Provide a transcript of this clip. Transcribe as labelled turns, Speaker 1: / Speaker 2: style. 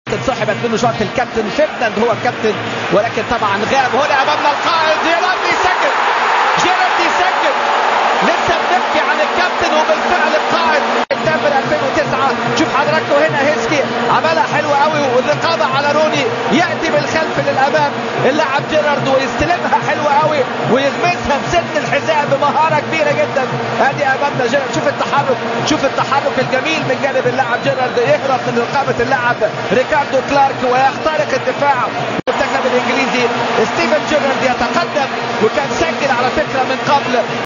Speaker 1: سحبت منه شوط الكابتن فيرديناند، هو الكابتن، ولكن طبعا غاب. هنا امامنا القائد جيرارد يسجل، جيرارد يسجل. لسه بنحكي عن الكابتن وبالفعل القائد سبتمبر 2009. شوف حضراتكم هنا هيسكي عملها حلوه قوي والرقابه على روني، ياتي بالخلف للامام اللاعب جيرارد ويستلمها حلوه قوي ويغمسها بسن الحذاء بمهاره كبيره جدا. ادي امامنا جيرارد، شوف التحرك، شوف التحرك الجميل من جانب اللاعب جيرارد، يهرب من رقابه اللاعب ريكاردو كلارك ويخترق الدفاع. المنتخب الانجليزي ستيفن جيرارد يتقدم، وكان سجل على فكره من قبل.